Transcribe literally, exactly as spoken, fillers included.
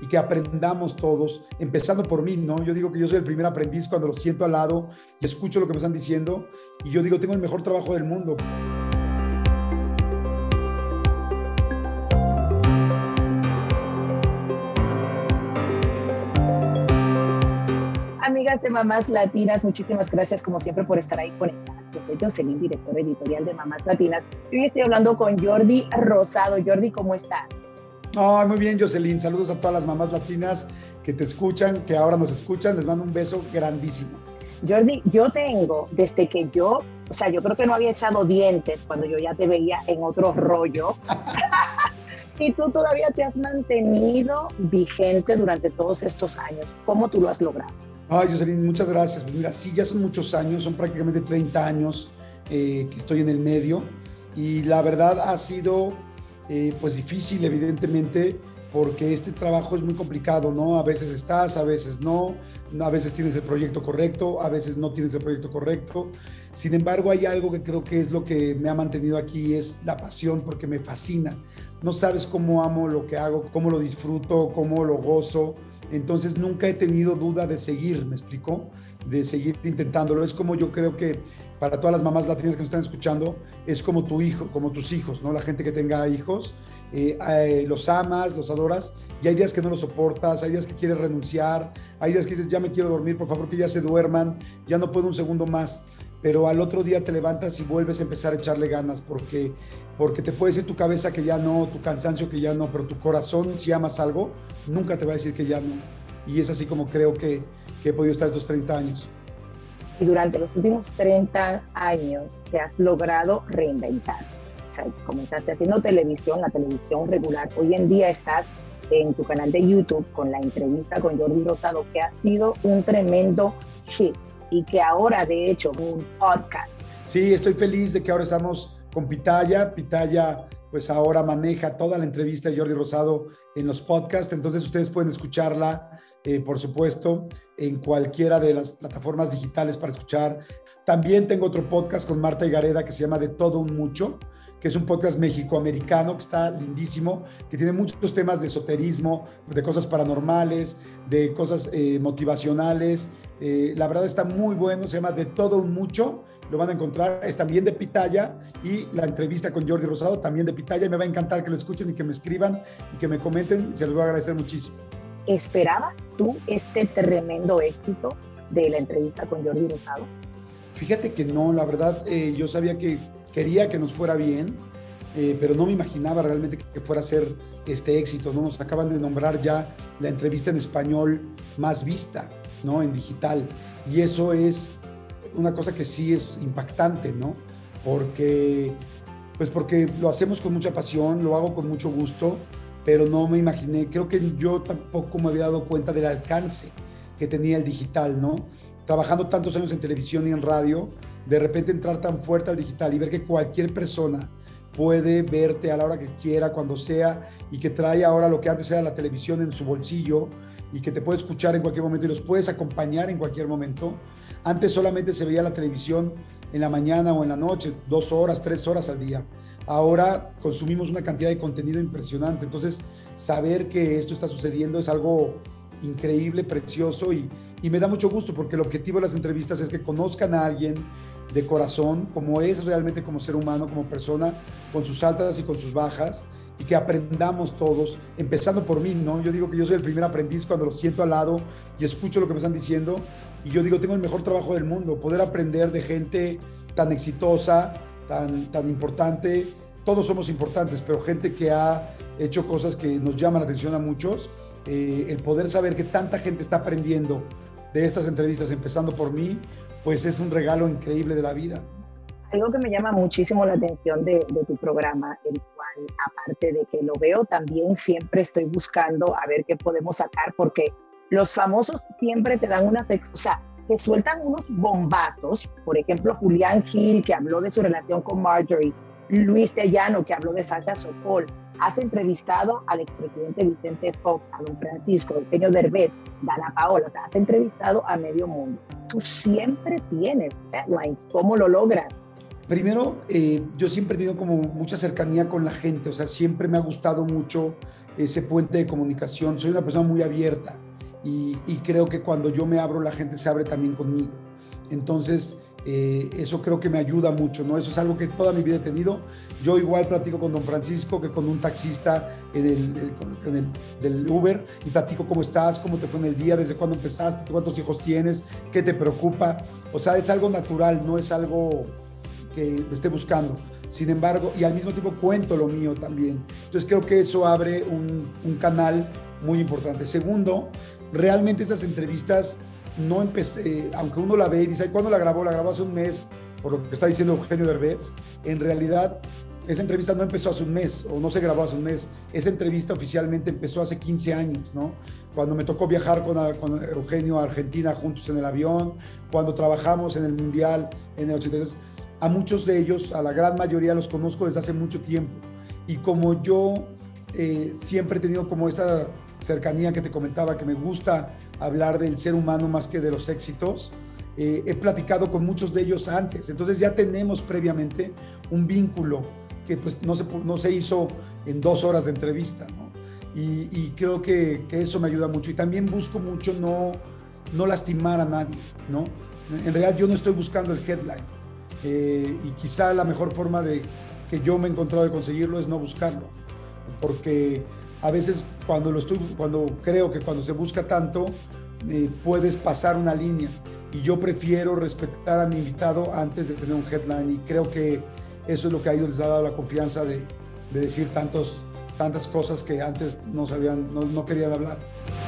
y que aprendamos todos, empezando por mí, ¿no? Yo digo que yo soy el primer aprendiz cuando lo siento al lado y escucho lo que me están diciendo y yo digo, tengo el mejor trabajo del mundo. Amigas de Mamás Latinas, muchísimas gracias como siempre por estar ahí conectadas. Yo soy Jocelyn, directora editorial de Mamás Latinas. Hoy estoy hablando con Jordi Rosado. Jordi, ¿cómo estás? Oh, muy bien, Jocelyn. Saludos a todas las mamás latinas que te escuchan, que ahora nos escuchan. Les mando un beso grandísimo. Jordi, yo tengo, desde que yo, o sea, yo creo que no había echado dientes cuando yo ya te veía en otro rollo. Y tú todavía te has mantenido vigente durante todos estos años. ¿Cómo tú lo has logrado? Ay, Jocelyn, muchas gracias. Pues mira, sí, ya son muchos años, son prácticamente treinta años eh, que estoy en el medio y la verdad ha sido eh, pues difícil, evidentemente, porque este trabajo es muy complicado, ¿no? A veces estás, a veces no, a veces tienes el proyecto correcto, a veces no tienes el proyecto correcto. Sin embargo, hay algo que creo que es lo que me ha mantenido aquí, es la pasión, porque me fascina. No sabes cómo amo lo que hago, cómo lo disfruto, cómo lo gozo. Entonces nunca he tenido duda de seguir, ¿me explicó? De seguir intentándolo. Es como yo creo que para todas las mamás latinas que nos están escuchando, es como tu hijo, como tus hijos, ¿no? La gente que tenga hijos, eh, eh, los amas, los adoras, y hay días que no los soportas, hay días que quieres renunciar, hay días que dices, ya me quiero dormir, por favor que ya se duerman, ya no puedo un segundo más. Pero al otro día te levantas y vuelves a empezar a echarle ganas, porque, porque te puede decir tu cabeza que ya no, tu cansancio que ya no, pero tu corazón, si amas algo, nunca te va a decir que ya no. Y es así como creo que, que he podido estar estos treinta años. Y durante los últimos treinta años te has logrado reinventar. O sea, comenzaste haciendo televisión, la televisión regular. Hoy en día estás en tu canal de YouTube con la entrevista con Jordi Rosado, que ha sido un tremendo hit. Y que ahora, de hecho, un podcast. Sí, estoy feliz de que ahora estamos con Pitaya. Pitaya, pues ahora maneja toda la entrevista de Jordi Rosado en los podcasts. Entonces, ustedes pueden escucharla, eh, por supuesto, en cualquiera de las plataformas digitales para escuchar. También tengo otro podcast con Marta Higareda que se llama De Todo Un Mucho, que es un podcast mexicoamericano que está lindísimo, que tiene muchos temas de esoterismo, de cosas paranormales, de cosas eh, motivacionales. Eh, la verdad está muy bueno, se llama De Todo Un Mucho, lo van a encontrar, es también de Pitaya, y la entrevista con Jordi Rosado también de Pitaya. Me va a encantar que lo escuchen y que me escriban y que me comenten, se los voy a agradecer muchísimo. ¿Esperabas tú este tremendo éxito de la entrevista con Jordi Rosado? Fíjate que no, la verdad, eh, yo sabía que quería que nos fuera bien, eh, pero no me imaginaba realmente que, que fuera a ser este éxito, ¿no? Nos acaban de nombrar ya la entrevista en español más vista, ¿no? En digital. Y eso es una cosa que sí es impactante, ¿no? Porque, pues porque lo hacemos con mucha pasión, lo hago con mucho gusto, pero no me imaginé, creo que yo tampoco me había dado cuenta del alcance que tenía el digital, ¿no? Trabajando tantos años en televisión y en radio, de repente entrar tan fuerte al digital y ver que cualquier persona puede verte a la hora que quiera, cuando sea, y que trae ahora lo que antes era la televisión en su bolsillo y que te puede escuchar en cualquier momento y los puedes acompañar en cualquier momento. Antes solamente se veía la televisión en la mañana o en la noche, dos horas, tres horas al día. Ahora consumimos una cantidad de contenido impresionante. Entonces, saber que esto está sucediendo es algo increíble, precioso, y, y me da mucho gusto porque el objetivo de las entrevistas es que conozcan a alguien de corazón, como es realmente como ser humano, como persona, con sus altas y con sus bajas, y que aprendamos todos, empezando por mí, ¿no? Yo digo que yo soy el primer aprendiz cuando lo siento al lado y escucho lo que me están diciendo, y yo digo, tengo el mejor trabajo del mundo, poder aprender de gente tan exitosa, tan, tan importante. Todos somos importantes, pero gente que ha hecho cosas que nos llaman la atención a muchos. Eh, el poder saber que tanta gente está aprendiendo de estas entrevistas, empezando por mí, pues es un regalo increíble de la vida. Algo que me llama muchísimo la atención de, de tu programa, el cual, aparte de que lo veo, también siempre estoy buscando a ver qué podemos sacar, porque los famosos siempre te dan unas, o sea, te sueltan unos bombazos. Por ejemplo, Julián Gil, que habló de su relación con Marjorie, Luis Tellano, que habló de Sasha Sokol. Has entrevistado al expresidente Vicente Fox, a don Francisco, Eugenio Derbez, Dana Paola. O sea, has entrevistado a medio mundo. Tú siempre tienes headlines. ¿Cómo lo logras? Primero, eh, yo siempre he tenido como mucha cercanía con la gente. O sea, siempre me ha gustado mucho ese puente de comunicación. Soy una persona muy abierta y, y creo que cuando yo me abro, la gente se abre también conmigo. Entonces, eh, eso creo que me ayuda mucho, ¿no? Eso es algo que toda mi vida he tenido. Yo igual platico con don Francisco que con un taxista en el, en el del Uber, y platico cómo estás, cómo te fue en el día, desde cuándo empezaste, cuántos hijos tienes, qué te preocupa. O sea, es algo natural, no es algo que esté buscando. Sin embargo, y al mismo tiempo cuento lo mío también. Entonces creo que eso abre un, un canal muy importante. Segundo, realmente estas entrevistas no empecé, aunque uno la ve y dice, ¿cuándo la grabó? La grabó hace un mes, por lo que está diciendo Eugenio Derbez. En realidad, esa entrevista no empezó hace un mes, o no se grabó hace un mes. Esa entrevista oficialmente empezó hace quince años, ¿no? Cuando me tocó viajar con, con Eugenio a Argentina juntos en el avión, cuando trabajamos en el Mundial en el ochenta y tres. A muchos de ellos, a la gran mayoría, los conozco desde hace mucho tiempo. Y como yo eh, siempre he tenido como esta cercanía que te comentaba, que me gusta hablar del ser humano más que de los éxitos, eh, he platicado con muchos de ellos antes. Entonces ya tenemos previamente un vínculo que pues no se, no se hizo en dos horas de entrevista, ¿no? Y, y creo que, que eso me ayuda mucho. Y también busco mucho no, no lastimar a nadie, ¿no? En realidad yo no estoy buscando el headline. Eh, y quizá la mejor forma de que yo me he encontrado de conseguirlo es no buscarlo, porque a veces cuando lo estoy, cuando creo que cuando se busca tanto, eh, puedes pasar una línea, y yo prefiero respetar a mi invitado antes de tener un headline, y creo que eso es lo que a ellos les ha dado la confianza de, de decir tantos, tantas cosas que antes no sabían, no, no querían hablar.